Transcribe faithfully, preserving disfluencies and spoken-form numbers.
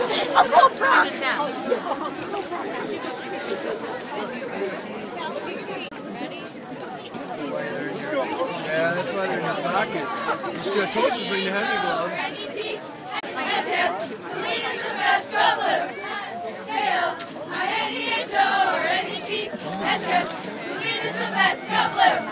I'm so proud. Yeah, that's why they're in your pockets. You should have told you to bring the heavy gloves. Yes, yes, Saline is the best cobbler. K L I N E H O or N E T. Yes, yes, Saline is the best cobbler.